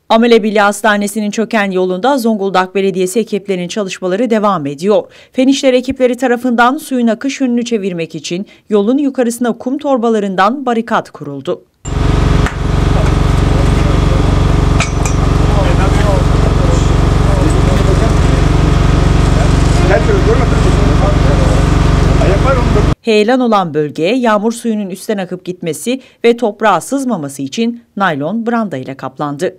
Amele Birliği Hastanesi'nin çöken yolunda Zonguldak Belediyesi ekiplerinin çalışmaları devam ediyor. Fen İşleri ekipleri tarafından suyun akış yönünü çevirmek için yolun yukarısına kum torbalarından barikat kuruldu. Heyelan olan bölgeye yağmur suyunun üstten akıp gitmesi ve toprağa sızmaması için naylon branda ile kaplandı.